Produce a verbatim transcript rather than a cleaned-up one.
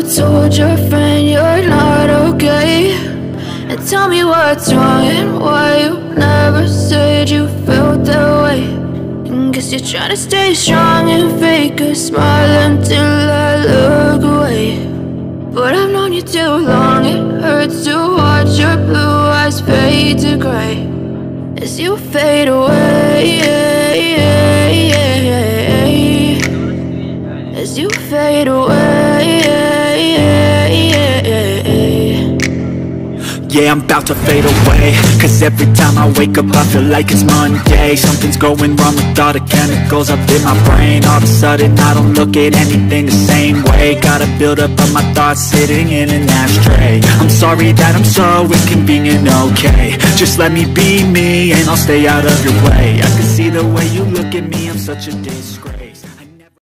you told your friend you're not okay? And tell me what's wrong and why you never said you felt that way. And guess you're trying to stay strong and fake a smile until I look away. But I've known you too long, it hurts to watch your blue eyes fade to gray as you fade away, as you fade away. Yeah, I'm about to fade away, cause every time I wake up I feel like it's Monday. Something's going wrong with all the chemicals up in my brain. All of a sudden I don't look at anything the same way. Gotta build up of my thoughts sitting in an ashtray. I'm sorry that I'm so inconvenient, okay? Just let me be me and I'll stay out of your way. I can see the way you look at me, I'm such a disgrace.